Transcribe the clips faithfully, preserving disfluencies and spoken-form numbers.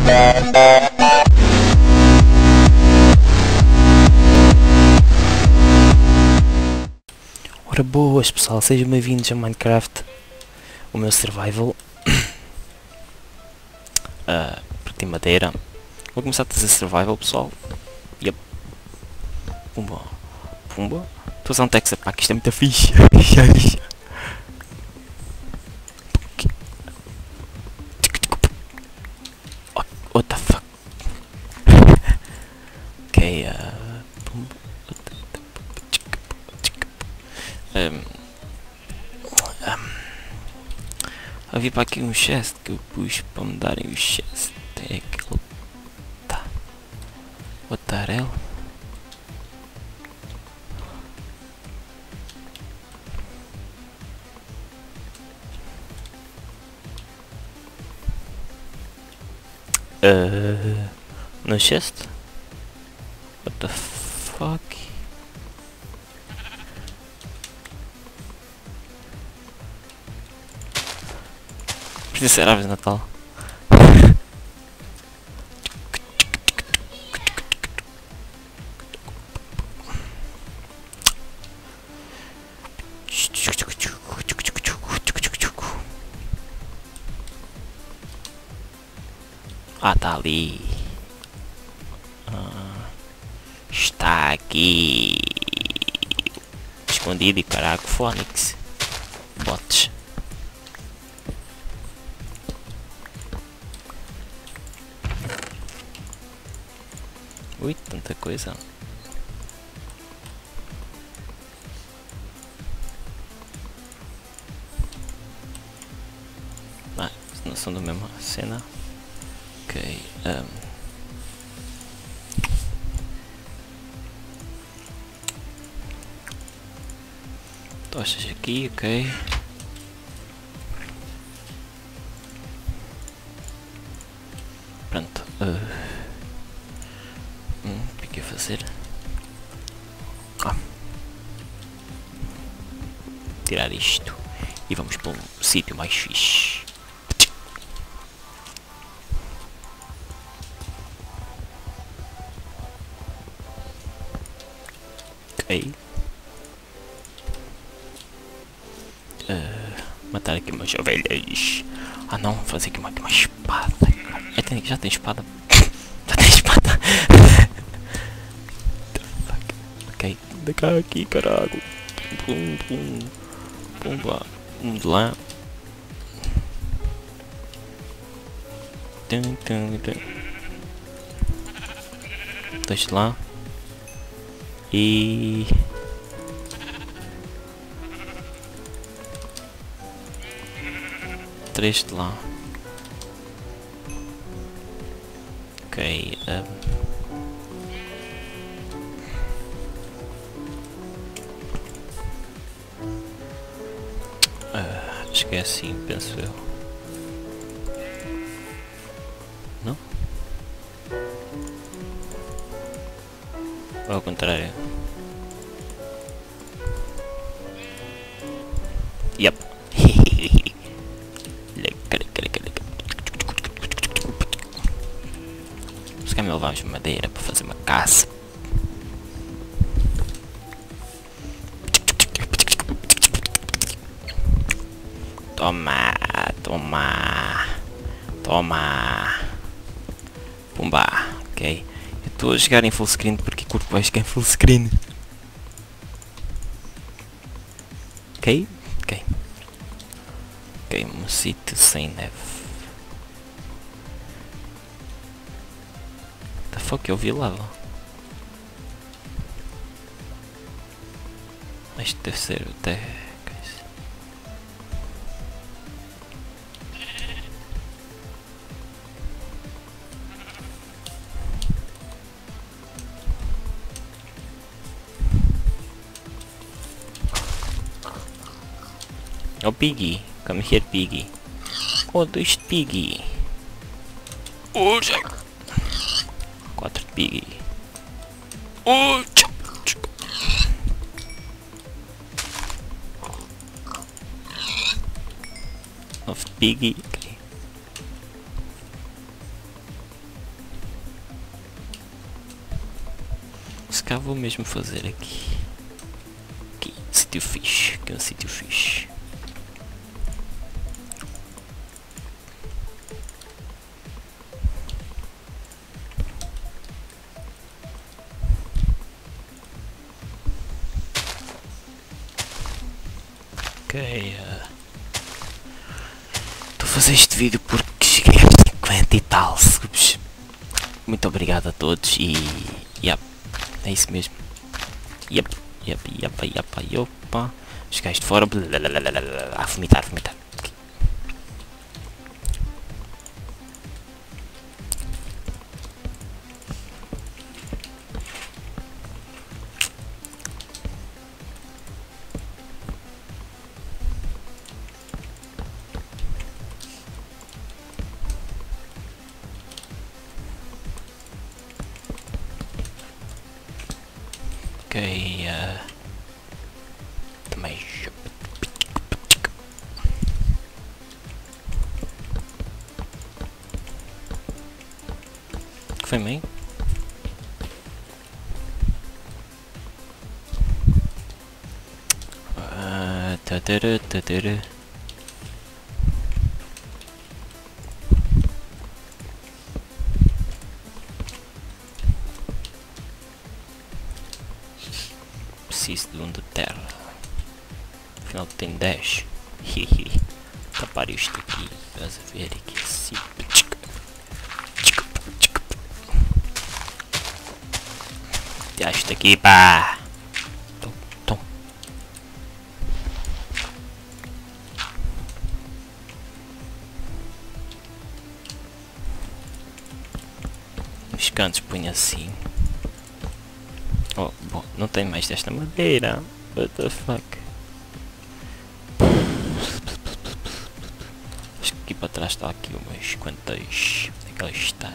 Ora boas pessoal, sejam bem-vindos a Minecraft, o meu survival. uh, Parti madeira. Vou começar a fazer survival, pessoal. Yep. Pumba. Pumba. Estou a usar um Texas Pack, isto é muito fixe. What the fuck? Ok, uh, pumba. Um, um, havia para aqui um chest que eu pus para me darem o chest. Tem aquele. Tá. What the hell? Uh, no chest? What the fuck? Precisa ser árvore de Natal. Ah, tá ali. Ah, está aqui. Escondido e caraca, Phonix. Bots. Ui, tanta coisa. Ah, não são da mesma cena. Ok. Um. Tochas aqui, ok. Pronto. Uh. Hum, o que é que ia fazer? Ah. Tirar isto e vamos para um sítio mais fixe. Ok. Uh, matar aqui umas ovelhas. Ah não, fazer aqui uma, uma espada. É, tem, já tem espada. Já tem espada. Ok, da cá aqui, caralho. Pum, pum, pum, lá. Vamos lá. Tum, tum, tum. Dois de lá. E... três de lá. Ok. Um... Uh, acho que é assim, penso eu. Não? Ou ao contrário? Yep. Se calhar me levamos madeira para fazer uma caça. Toma, toma, toma. Pumba, ok. Eu estou a jogar em full screen porque curto vai jogar em full screen. Ok, ok. Ok, um sítio sem neve. The fuck, eu vi lava. Isto deve ser até... Oh Piggy, come here Piggy. Oh, dois Piggy. Oh, já. Quatro Piggy. Oh, tchau, tchau. Nove Piggy. Okay. cá vou mesmo fazer aqui. Aqui, sítio fixe, aqui é um sítio fixe. Ok, uh, estou a fazer este vídeo porque cheguei a cinquenta e tal subs. Muito obrigado a todos e yep, é isso mesmo. Yep, yep, yep, yep, opa. Os gajos de fora a vomitar, vomitar. Ok, uh, também que foi bem? Uh, tadara, tadara. Preciso de um de terra. Afinal tem dez. Hihi. Tapar isto aqui. Estás a ver aqui assim. Já isto aqui, pá. Tom, tom. Os cantos põe assim. Oh, bom, não tem mais desta madeira. What the fuck? Acho que aqui para trás está aqui umas quantas. Onde é que ela está?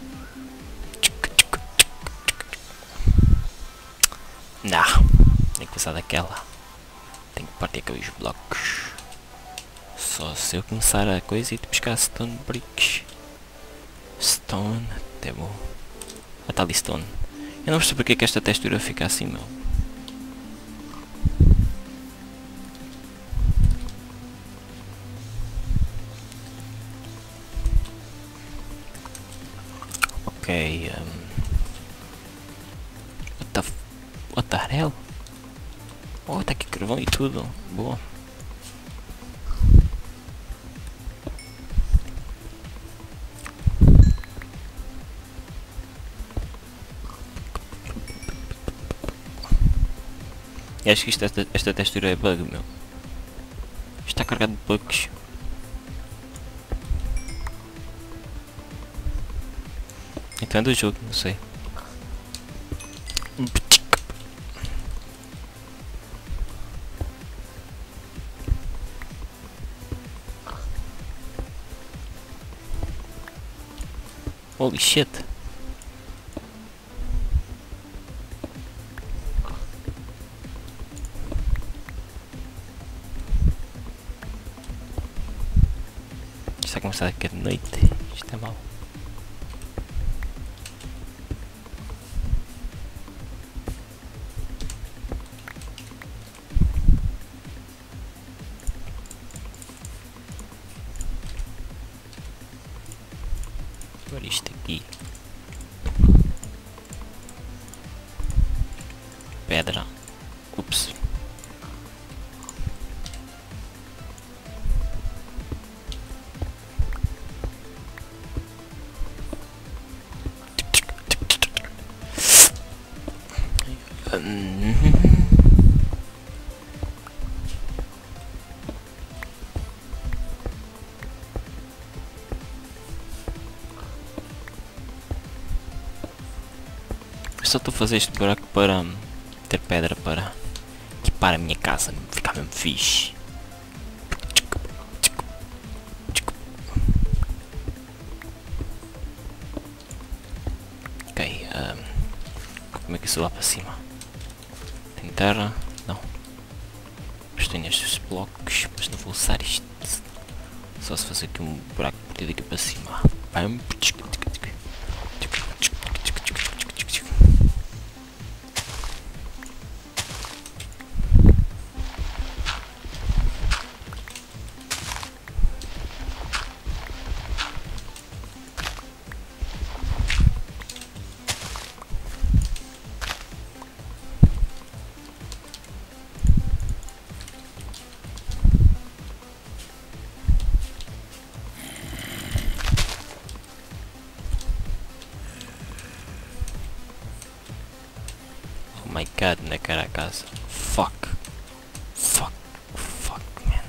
Não, tem que passar daquela. Tenho que partir aqueles blocos. Só se eu começar a coisa e te buscar stone bricks. Stone, até bom. Ah, tá ali stone. Eu não percebo porque é que esta textura fica assim, meu. Ok, um... What the... What the hell? Oh, tá aqui carvão e tudo. Boa. E acho que isto, esta, esta textura é bug, meu. Está carregado de bugs. Então é do jogo, não sei. Holy shit. Está a começar a ficar de noite. Isto é mau. Agora isto aqui. Pedra. Ups. Eu só estou a fazer este buraco para ter pedra para equipar a minha casa, ficar mesmo fixe. Ok, um, como é que eu sou lá para cima? Tem terra? Não. Mas tenho estes blocos, mas não vou usar isto. Só se fazer aqui um buraco a partir daqui para cima. my god, na cara a casa. Fuck. Fuck. Fuck, man.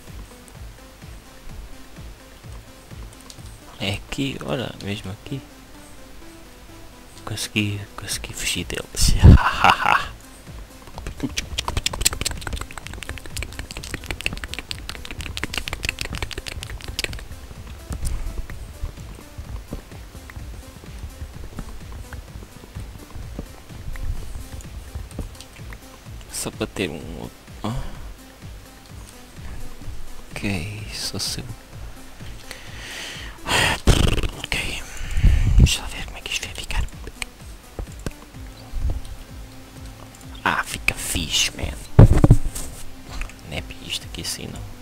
É aqui, olha, mesmo aqui. Consegui, consegui fugir deles. Só para ter um outro. Oh. Ok, só seu. Ok. Deixa eu ver como é que isto vai ficar. Ah, fica fixe, man. Não é isto aqui assim não.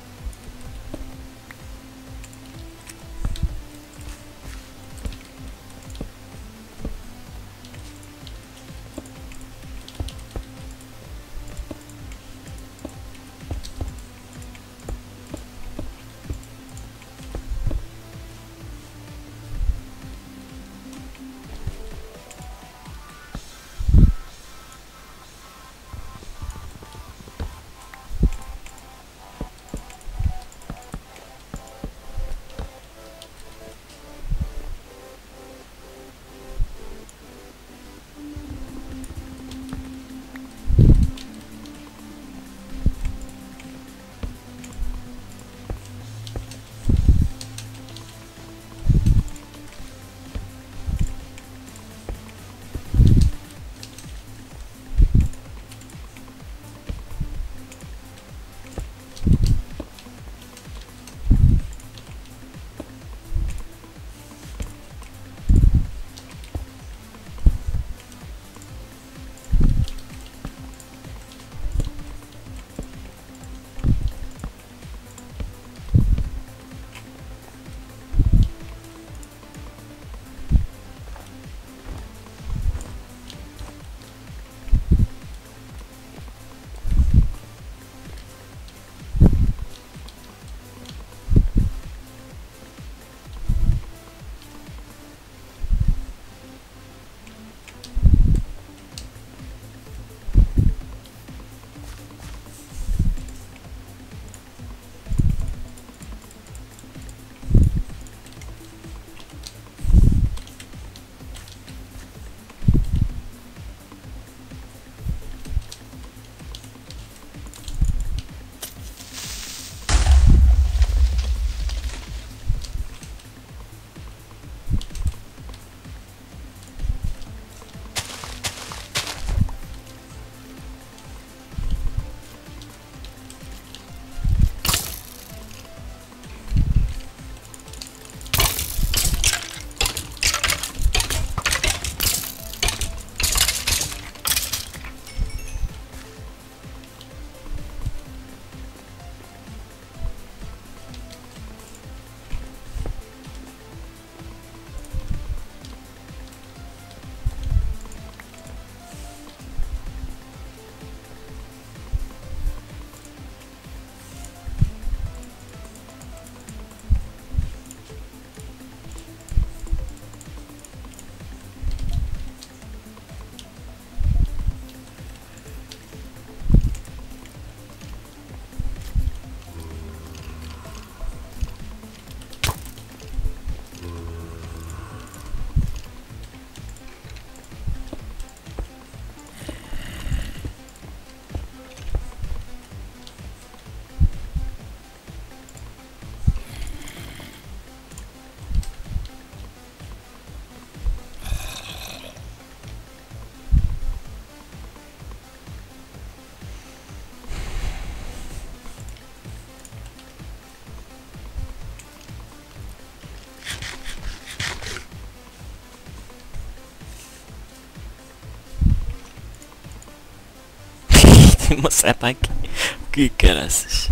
Tem uma seta aqui. Que caraças.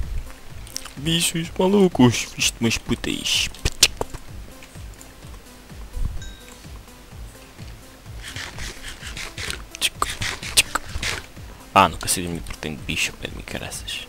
Bichos malucos. Isto umas putas. Ah, nunca sabia me pretende bicho ao pé de mim, caraças.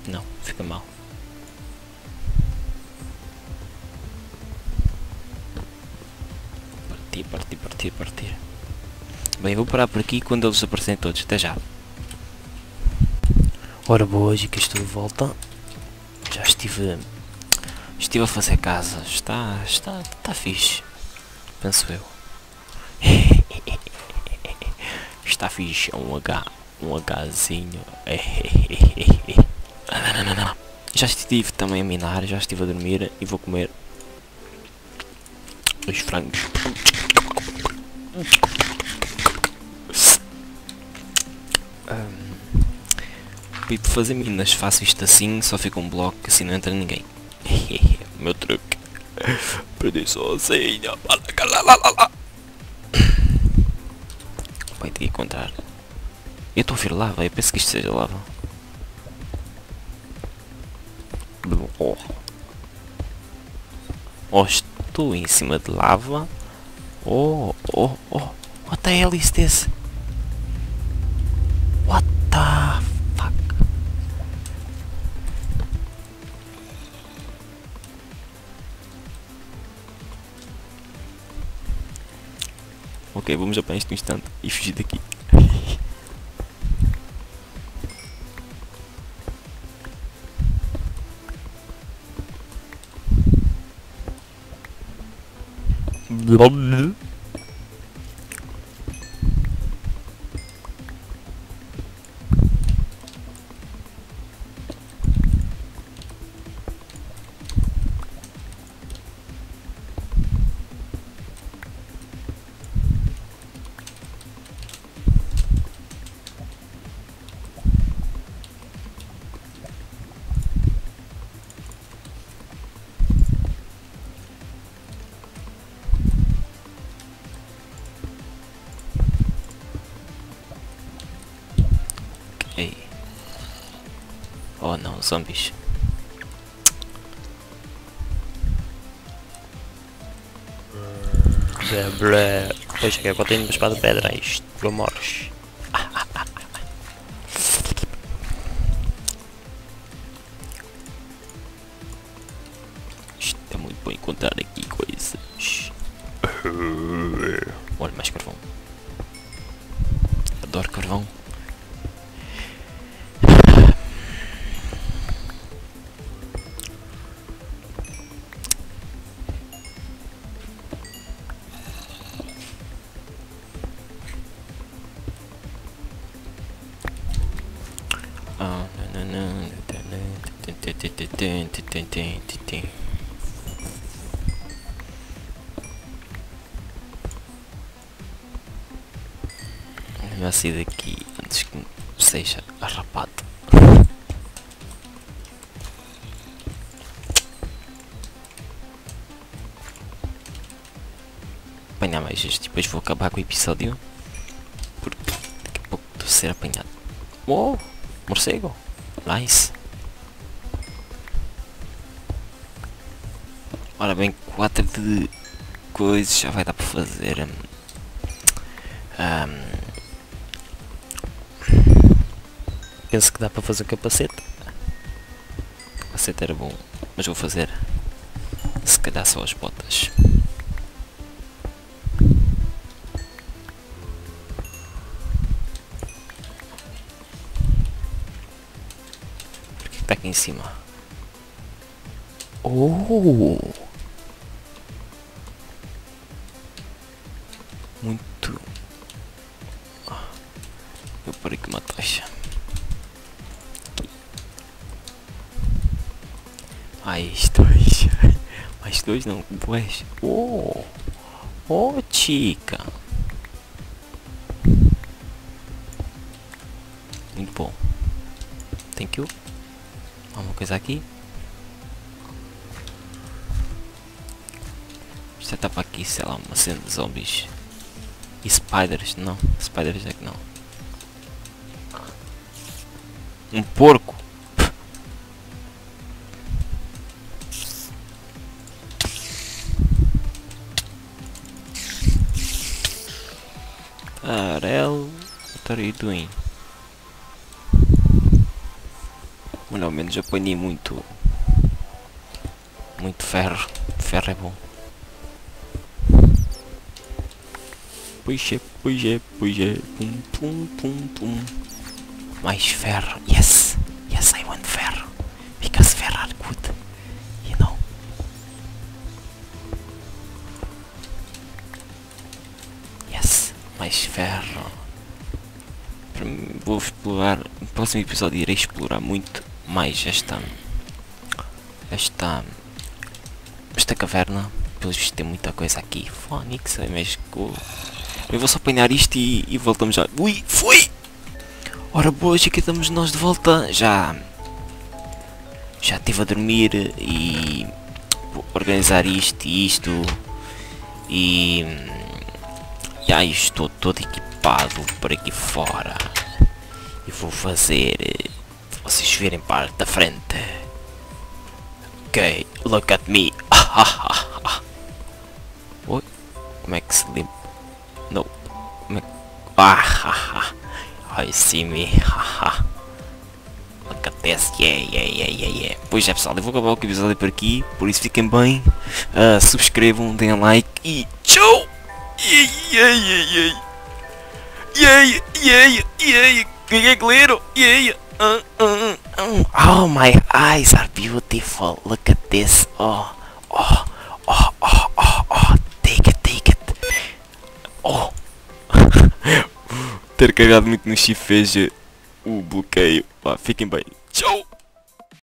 Não, fica mal. Partir, partir, partir, partir. Bem, vou parar por aqui quando eles aparecerem todos. Até já. Ora boas, e que estou de volta. Já estive... Estive a fazer casa. Está... Está... Está fixe. Penso eu. Está fixe. É um H. Um Hzinho. Não, não, não, não. Já estive também a minar. Já estive a dormir. E vou comer... os frangos. Um, e para fazer minas faço isto assim, só fica um bloco que assim não entra ninguém. Meu truque. Perdi sozinho. Vai ter que encontrar. Eu estou a ouvir lava, eu penso que isto seja lava. Oh, oh, estou em cima de lava. Oh, oh, oh. What the hell is this? What the fuck? Ok, vamos apanhar este instante e fugir daqui. Ei. Oh não, zombies. Blé, blé. Pois que agora tenho uma espada de pedra. Isto, pelo morres. Isto é muito bom encontrar aqui coisas. Olha, mais carvão. Adoro carvão. Melhor sair daqui antes que seja arrapado. Apanhar mais este, depois vou acabar com o episódio. Porque daqui a pouco estou a ser apanhado. Uou! Morcego! Nice! Ora bem, quatro de coisas já vai dar para fazer. Um, penso que dá para fazer capacete. Capacete era bom, mas vou fazer se calhar só as botas. Por que está aqui em cima? Oh! Muito. Eu parei com uma tocha. Mais dois. Mais dois não, dois. Oh! Oh, chica! Muito bom. Thank you. Uma coisa aqui. Isto está para aqui, sei lá, uma cena de zombies. E spiders, não. Spiders é que não. Um porco. Tarel, what are you doing? Mas ao menos apanhei muito. Muito ferro. Ferro é bom. Pois é, pois é, pois é. Pum, pum, pum, pum. Mais ferro. Yes! Yes, I want ferro. Because ferro are good. You know. Yes, mais ferro. Vou explorar. No próximo episódio irei explorar muito mais esta. Esta. Esta caverna. Pelos vistos tem muita coisa aqui. Fónix, é mesmo que eu... eu vou só apanhar isto e, e voltamos já. Ui, fui! Ora boas, aqui estamos nós de volta. Já. Já estive a dormir e. Vou organizar isto e isto. E. Já estou todo equipado por aqui fora. E vou fazer. Vocês verem parte da frente. Ok, look at me. Oi? Como é que se limpa? Não. Como é que... Ah, I see me. Look at this. Yeah, yeah, yeah, yeah, yeah. Pois é, pessoal, eu vou acabar o episódio por aqui. Por isso fiquem bem. Uh, subscrevam, deem like e tchau! Yeah, yeah, yeah, yeah. Yeah, yeah, yeah, yeah, glitter. Yeah, uh, uh, uh. Oh, my eyes are beautiful. Look at this. Oh, oh, oh, oh, oh, oh. Take it, take it. Oh. Ter cagado muito no chifre fez o bloqueio. Pá, fiquem bem. Tchau.